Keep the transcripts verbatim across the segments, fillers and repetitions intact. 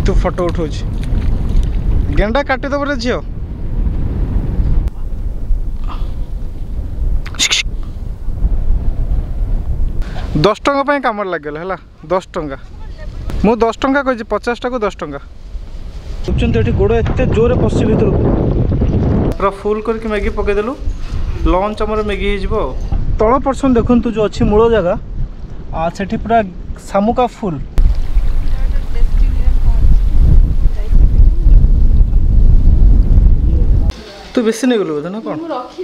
तू फोटो उठो गेंडा काटिदेव रे झील दस टंका कम लगे है दस टंका मु दस टंका कही पचास टाक दस टंका ये गोड़ एत जोर पशि भर पूरा फुल करके मैगी पकईदेलु लंच आम मैगी हो तल पर्सन देखु जो अच्छी मूल जगह से पूरा शामुका फुल तू बेसी नहीं गलु बोधे ना कौन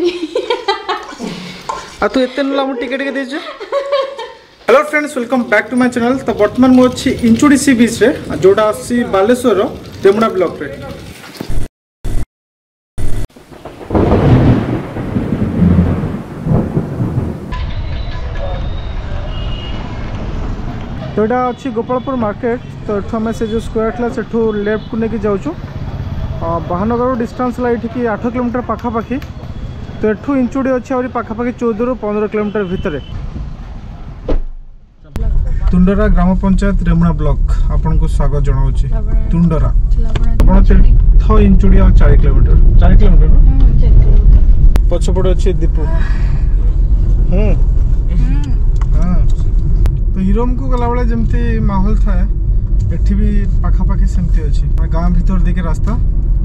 आ तू एत ना टिके टिके देछु hello friends welcome back to my channel. तो बर्तमान मु अच्छी इंचुड़ी सी बीच रे जोड़ा आसी बालेश्वर रेमुणा ब्लॉक रे तो यहाँ अच्छी गोपालपुर मार्केट। तो एठू आम से जो स्क्वायर था सेठू लेफ्ट को लेकिन जाऊँ बाहानगर डिस्टेंस है ये आठ किलोमीटर पाखापाखि। तो एठू इंचुड़ी अच्छी और पाखापाखि चौदह रु पंद्रह किलोमीटर भितर तुंडरा ग्राम पंचायत रेमुणा ब्लॉक आपन को स्वागत जनाऊँगी। तुंडरा आप तीर्थ इंचुड़ी आ चार किलोमीटर चार किलोमीटर पछपटे अच्छे दीपू हूँ हाँ। तो यूरोम को गला बेले जमती माहौल था एठी भी पाखापाखि सेमती अच्छी गाँव भीतर देखिए रास्ता।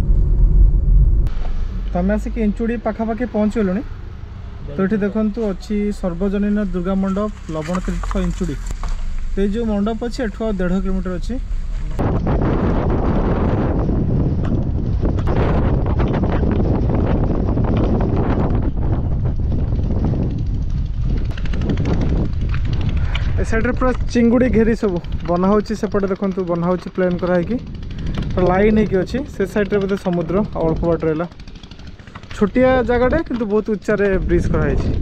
तो आम आसिक इंचुड़ी पाखापाखि पहुँच गलुनी। तो ये देखु अच्छी सर्वजनीन दुर्गा मंडप लवण तीर्थ इंचुड़ी। तो जो मंडप अच्छे एठू डेढ़ किलोमीटर अच्छी ए साइड पूरा चिंगुड़ी घेरी सब बना होची सेपटे देखु बना होची प्लेन कराई तो लाइन होगी अच्छी से साइड बोधे समुद्र अल्प बाट रहा छोटिया जगह किंतु बहुत उच्चा रे ब्रिज कराई।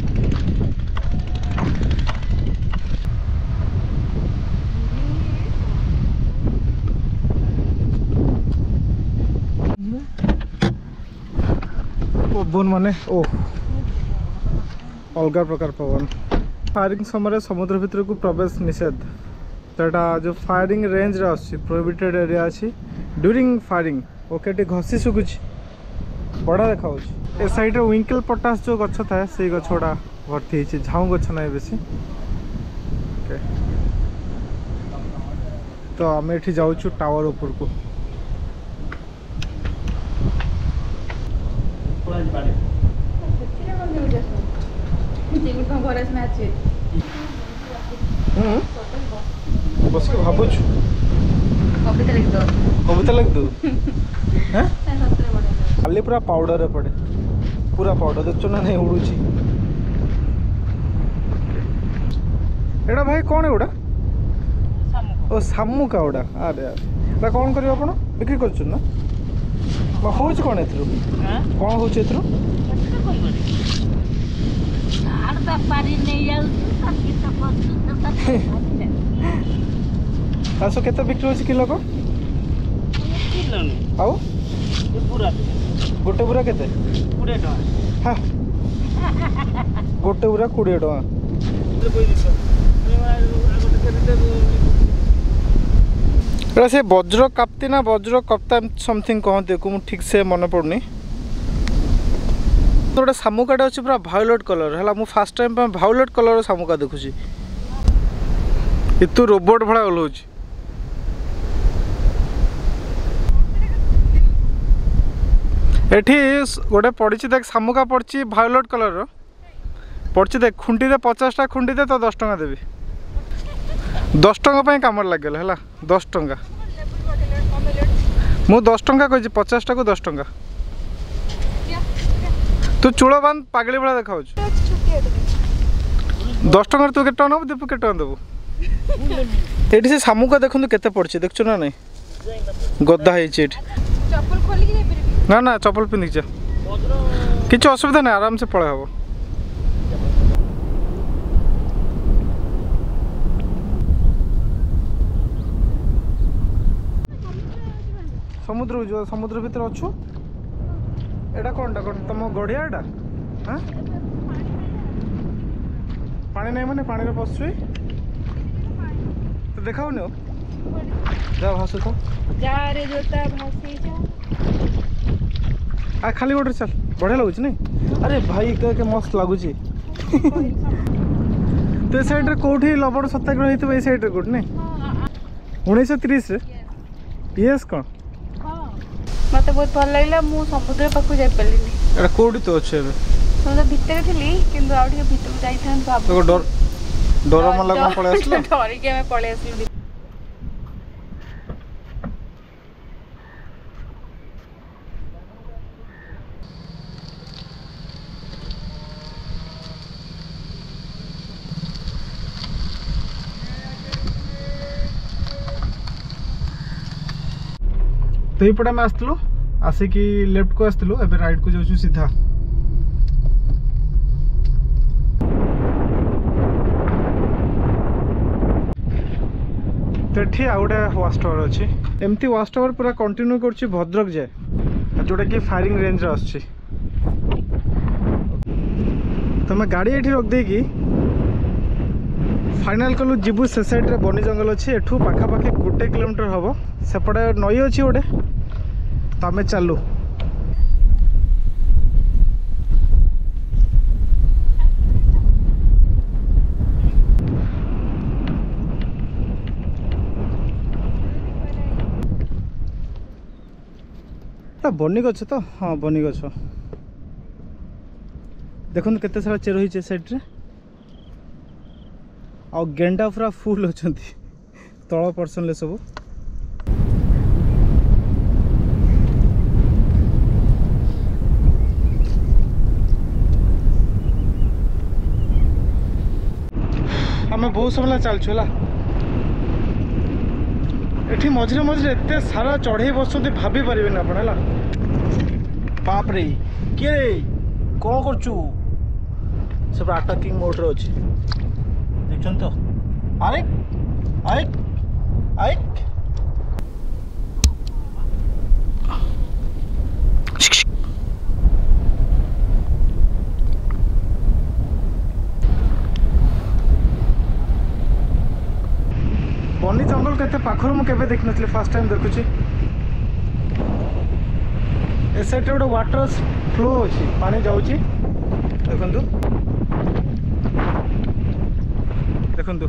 पवन माने ओ अलग प्रकार पवन फायरिंग समय समुद्र भितर को प्रवेश निषेध। तो यहाँ जो फायरिंग रेंज रे आसी प्रोहिबिटेड एरिया अच्छी ड्यूरिंग फायरिंग ओके टे घसी शुकुच बड़ा देखा ए साइड रे विंकल पटास जो गछ था से गछ गुड़ा भर्ती झाऊ गछ ना बेसी ओके। तो आम ये जाऊँ टावर ऊपर को बस के भावु कविता लिख दो कविता लिख दो खाली पूरा पाउडर पड़े पूरा पाउडर देखो ना नहीं उड़ूची एड़ा भाई कौन है उड़ा ओ शामुका उड़ा अरे यार कौन करियो आपण बिक्री करछु ना हो कौन एथरो कौन हो एथरो आसो केते बिक्री होची किलो को आउ गोटे बुरा केते बीस टका हां गोटे बुरा बीस टका से वज्र काप्ति ना वज्र कप्ता समथिंग कहते को मु ठीक से मन पड़नी। तो गोटे शामुकाटे अच्छे पूरा भायोलेट कलर है मु फास्ट टाइम भायोलेट कलर शामुका देखुची तू रोबोट भाड़ा ओल्हौची एठी गोटे पड़ी देख शामुका पड़ी भायोलेट कलर पड़ी देख खुंटी दे पचास टा खुंटी दे तो दस टंका देवी दस टंका कम लगे है दस टंका मु दस टंका कही पचास टाक दस टंका तू चूल बांध पागली भाया देखा दस टंका तू के नबू दीपू के देबू ये से शामुका देखु केते पड़ी देखु ना नहीं गदा है ना ना चप्पल पिंधिक जा किसी असुविधा नहीं आराम से पड़े हम समुद्र जो समुद्र भीतर अच्छु एटा कौन टा कौन तुम गड़िया एटा हाँ पानी नहीं माने पानी रे पशुई तो देखाओ न जा भासु तो जा रे जोता भासी जा आ खाली वाटर चल बढ़िया लगुच नहीं अरे भाई के के मस्त लगुच तो साइड रे कोठी लबड़ सत्याग्रह हेतु ए साइड रे कोठ नहीं उन्नीस तीस रे यस कौन मते बहुत भल लागला मु समुद्र पाखु जाय पल्लिनी एटा कोठी तो अच्छे बे समुद्र भीतर थिली किंतु आउ के भीतर जाई थान बाबू तो डर डर मन लागला पळे आसलो डर के मैं पळे आसलो तो ये पटे में आसलु आसिकी लेफ्ट को आसलु एबे राइट को जाउछु सीधा तो ये आउ गोटे वाच टावर अच्छी एमती वाच टावर पूरा कंटिन्यू कर भद्रक जाए जोटा कि फायरिंग रेंज रे आछी तो मैं गाड़ी ये रख देकी फाइनाल कलु जीवु से साइड रे बनी जंगल अच्छी एठू पाखापाखि गोटे किलोमीटर हम सेपटे नई अच्छी गोटे तो आम चलु बनी गछ तो हाँ बनी गछ देखो केते सारा चेर होइछे साइड रे आ गेंडा पूरा फुल अछंती तळ पर्सन ले सब आम बहुत समय चलछु है एठी मझे मझे एत सारा चढ़ई बसते भाभी पारे आप बाप रे किए रे कौन करचु सब अटाकिंग मोड रे अच्छी देख तो अरे अरे अरे बनी जंगल केते पाखर मु केबे देख नथले फर्स्ट टाइम देखुची ए साइड रे गोटे वाटर फ्लो अछि पानी जाउची देखंतु देखंतु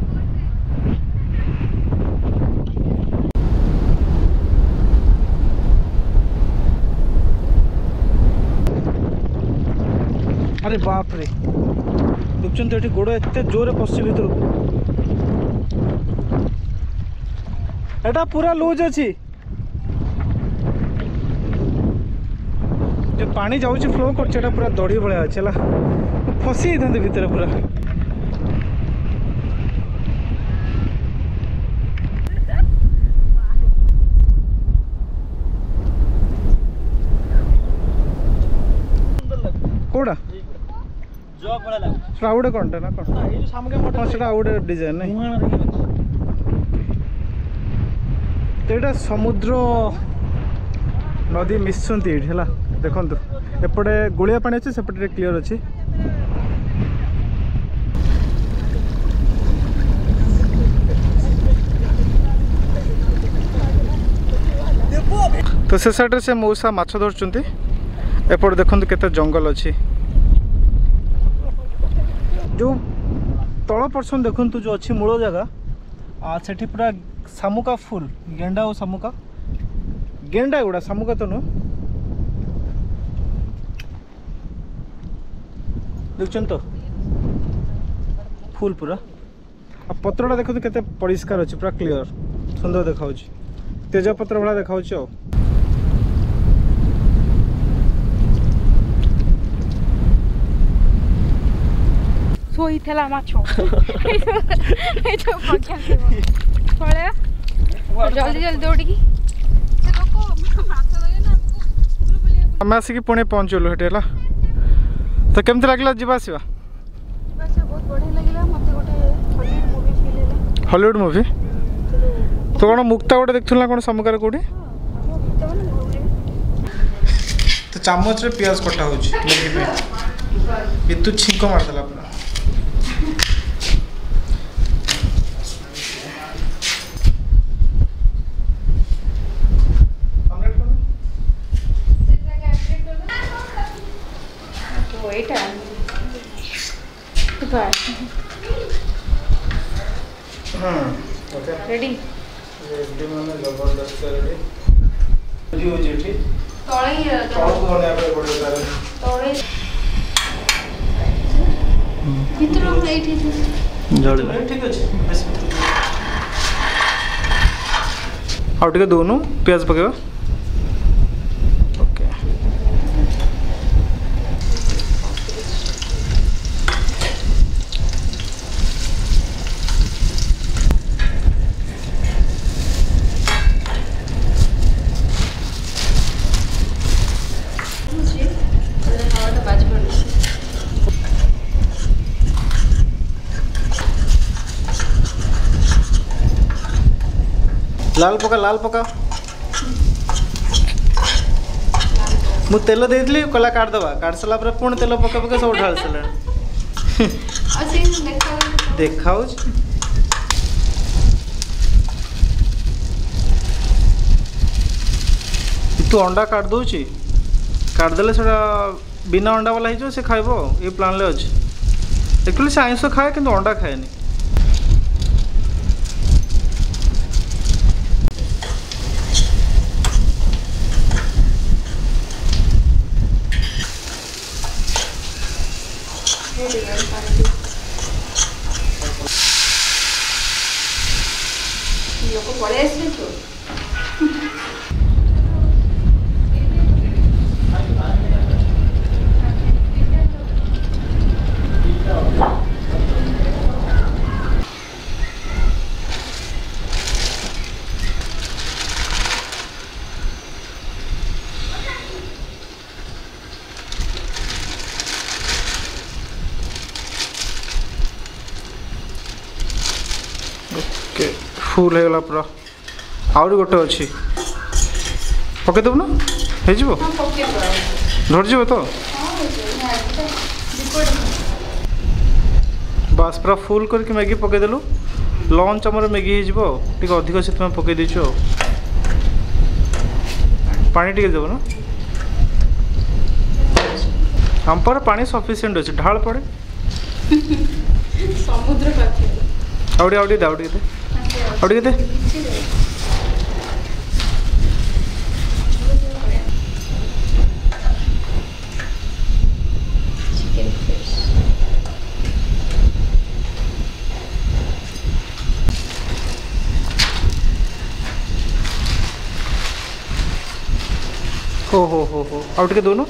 अरे बाप रे देखछन तो एठी गोड़ एते जोरे पस्सी भीतर एटा पूरा लूज अच्छी जो पानी जाऊँच फ्लो कर पूरा दड़ी भाया अच्छे फसी था भितर पूरा कोड़ा आउटे कौनटा ना कौन हाँ से आउटे डिजाइन नहीं तो यहाँ समुद्र नदी मिशुंट है देखु एपटे गोलिया पानी अच्छे सेपटे क्लीयर अच्छी तो से साइड से मौसा माछ धरचुंती एपटे देखो केते जंगल अच्छी जो तल पर्सन देखु जो अच्छी मूल जगह आ सेठी पूरा शामुका फुल गेंडा और शामुका गेंडा गुड़ा शामुका तो नु देखछन तो फुल पूरा आ पत्रटा देखो केते परिष्कार अछि पूरा क्लियर सुंदर देखाउछि तेज पत्र भला देखाउछि आ सोई थेला माछो ए जो पक्या से पळे जल्दी जल्दी दौड़ी की से लोको माछ लगे ना हम आसिक पुणे पहुँचलु हेटे हला तो केमती लागला जीवा आसीबा जीवा से बहुत बढ़िया लागला मते गोटे हॉलीवुड मूवी फील होला हॉलीवुड मूवी तो कोन मुक्ता गोटे देखथुला कोन समुकार कोठी तो चामच रे प्याज कटा होछि लगी पे ये तू छिंको मार देला पूरा फ्राई हां ओके रेडी रेडी माने जबरदस्त रेडी जी हो जी ठीक तळे तळ को बना पे पड़े तारे तळे कितना एठी जल्दी ठीक अछि बस आउ टिके दोनों प्याज पकेबा ओके लाल पका लाल पका मु तेल देइतली कला काट दबा काट सला पर पुण तेल पका पका सब ढाल सला अच्छे देखा देखाउ तू अंडा काट दोची काट देले सेटा बिना अंडा वाला हिजो से खाइबो ये प्लान ले अछि एक्चुअली से आइंस खाए किंतु अंडा खाएनी लोग पड़े ऐसे तो ओके फुल हो गला पूरा आउरी गोटे अच्छी पके देबु ना हे जिवो धर जिवो तो बस पूरा फुल करके मैगी पके देलु लंच हमर मैगी हे जिवो टिक अधिक से तुम पके दिछो पानी टिके देबो ना हम पर पानी सफिशिएंट अछि ढाल पड़े समुद्र पाखे आउडी आउडी दाउडी दे आउडी दे चिकन फिश हो हो हो हो आउट के दोनों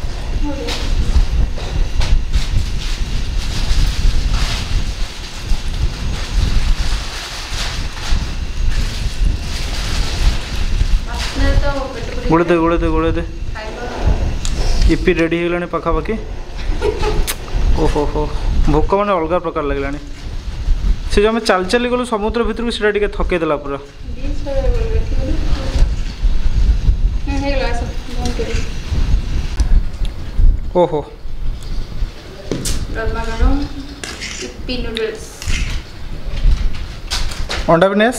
गोड़े दे गोड़े दे गोड़े दे इपी रेडी हो गलानी पाखापाखि ओहो हो भोक मैंने अलग प्रकार लगलानी से जो आम चल चली गलु समुद्र भितर से थके देला पूरा ओहो अंडा बिनेस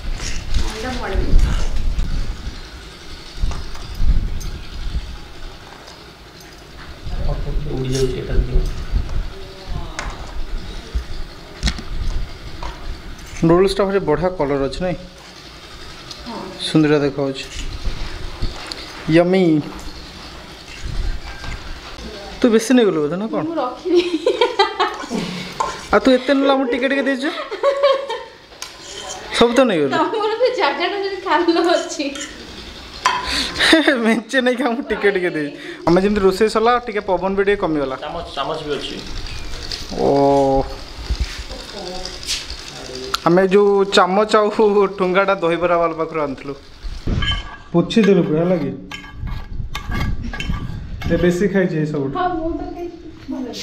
नूडल्स टा भारी बढ़िया कलर अच्छे नहीं सुंदर देखा यमी तू बेसी नहीं गलु बोधे ना कौन आ तू एते नला हम टिके टिके देछ सब तो नहीं गलु तमर पे जागाटा जदी खालो अछि मेंचे नहीं हम टिके टिके दे हम जेम रोसे सला टिके पवन भी टिके कमी गला चामच चामच भी अछि ओ हमें जो चामच आउ ठुंगाटा दहीबरा वाला पाखर आनथलु पुछि देलु पूरा लगी ए बेसी खाइ जे सब हां मो तो के भलो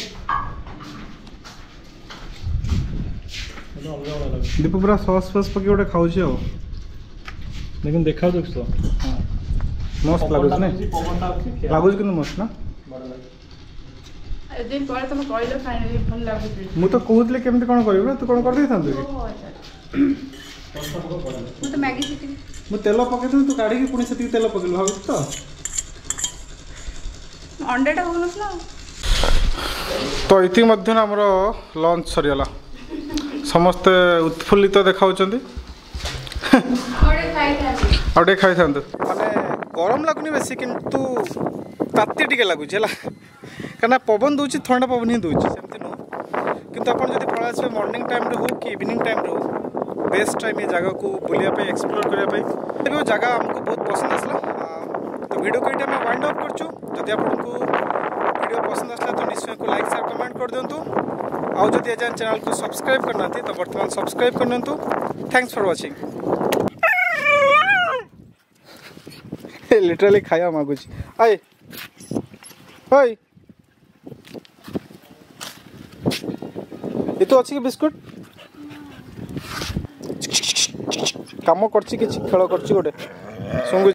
दीप पूरा सॉस फॉस पके गोटे खाउ छी हो लेकिन देखा देख तो हां मस्त लागुच ने लागुच कि मस्त ना दिन पर तुम कहलो फाइनली भल लागुच मु तो कहूतले केमते कोन करबो तू कोन कर दे थांतु कि मु तो मैगी सिटी मु तेल पके तू काढी कि पुनी सेती तेल पकेल भाबु तो अंडाटा होनसला तो इति मध्य आमर लंच सरीगला समस्ते उत्फुल्लित देखा आउटे खाई था माने गरम लगुनि बेसी किंतु ताती टिके लगुच है कहीं पवन दूँ थंडा पवन ही दूँ सेमती नुह किंतु आप जब पड़ा आसवे मॉर्निंग टाइम रे हो कि इवनिंग टाइम रे हो बेस्ट टाइम ये जगह को बुलाया एक्सप्लोर करने जगह आमको बहुत पसंद आसला तो वीडियो को ये वाइंड अप करछु जदि आपको वीडियो पसंद आसला तो निश्चय को लाइक शेयर कमेंट कर दिंतु आउ जदि एजान चैनल को सब्सक्राइब करना तो बर्तमान सब्सक्राइब कर दिंतु थैंक्स फॉर वाचिंग लिटरली खाया मागुच आए हाय ये तो अच्छी कि बिस्कुट काम करछि कि खेल करछि गोटे सुंगु